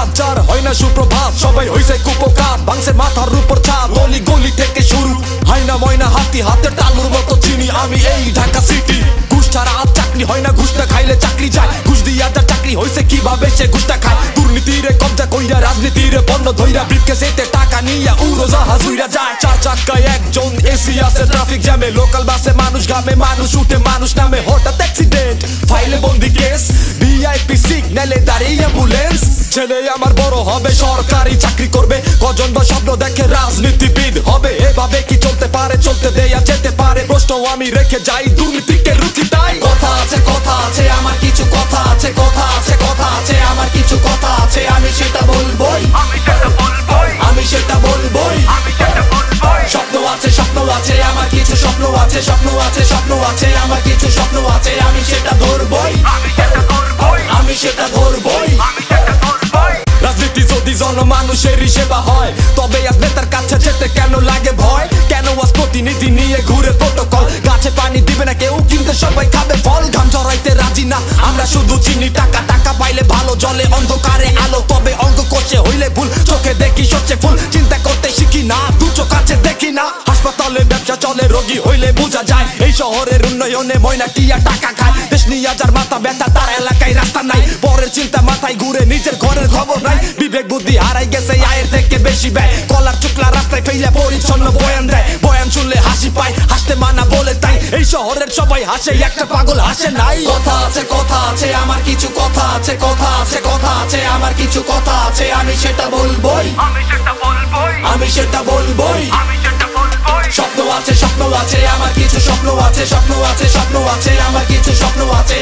বাচ্চার হয় না সুপ্রভাত, সবাই হইছে কুপকার, ভাঙছে মাথার উপর ছাদ, গলি গলি থেকে শুরু, হাইনা ময়না হাতি হাতে তালুর মতো চিনি আমি এই ঢাকা সিটি। ঘুষ ছাড়া আর চাকরি হয় না, ঘুষ না খাইলে চাকরি যায়, ঘুষ দিয়া যার চাকরি হইছে কিভাবে সে ঘুষটা খায়, দুর্নীতিরে কবজা কইরা রাজনীতিরে পণ্য ধইরা ব্রিফকেসেতে টাকা নিয়া উড়োজাহাজ উইরা যায়। চার চাক্কায় একজন এসি আছে ট্রাফিক জ্যামে, লোকাল বাসে মানুষ ঘামে, মানুষ উঠে মানুষ নামে, হঠাৎ অ্যাক্সিডেন্ট ফাইলে বন্দি কেস, ভিআইপি সিগন্যালে দাঁড়িয়ে অ্যাম্বুলেন্স। ছেলে আমার বড় হবে সরকারি চাকরি করবে, কজন বা স্বপ্ন দেখে রাজনীতিবিদ হবে, এভাবে কি চলতে পারে? চলতে দেয়া যেতে পারে, প্রশ্ন আমি রেখে যাই, দুর্নীতিকে রুখি তাই। কথা আছে আমার কিছু কথা আছে, কথা আছে আমার কিছু কথা আছে, আমি সেটা বলবোই, আমি সেটা বলবোই। স্বপ্ন আছে আমার কিছু স্বপ্ন আছে, স্বপ্ন আছে আমার কিছু স্বপ্ন আছে, আমি সেটা ধরবোই, আমি সেটা ধরবোই। রাজনীতি যদি জনমানুষেরই সেবা হয়, তবে আজ নেতার কাছে যেতে কেন লাগে ভয়? কেন আজ প্রতিনিধি নিয়ে ঘুরে প্রোটোকল? গাছে পানি দিবে না কেউ, কিন্তু সবাই খাবে ফল। ঘাম ঝরাইতে রাজি না আমরা, শুধু চিনি টাকা, টাকা পাইলে ভালো জলে অন্ধকারে আলো, তবে অঙ্ক কষে হইলে ভুল, চোখে দেখি সচ্ছে ফুল, চিন্তা করতে শিখি না, দু চোখ আছে দেখি না। হাসপাতালে ব্যবসা চলে, রোগী হইলে বোঝা যায়, এই শহরের উন্নয়নে ময়না টিয়া টাকা খায়। দেশ নিয়ে যার মাথা ব্যথা, তার এলাকায় রাস্তা নাই, পরের চিন্তা মাথায় ঘুরে, নিজের ঘরের খবর নাই, বিবেক বুদ্ধি হারাই গেছে, আয়ের থেকে বেশি ব্যয়, কলার চুকলা রাস্তায় ফেলে পরিচ্ছন্ন বয়ান দেয়, বয়ান শুনলে হাসি পায়, হাসতে মানা বলে তাই, এই শহরের সবাই হাসে, একটা পাগল হাসে নাই। কথা আছে আমার কিছু কথা আছে, কথা আছে আমার কিছু কথা আছে, আমি সেটা বলবোই, আমি সেটা বলবোই। স্বপ্ন আছে আমার কিছু স্বপ্ন আছে, স্বপ্ন আছে আমার কিছু স্বপ্ন আছে,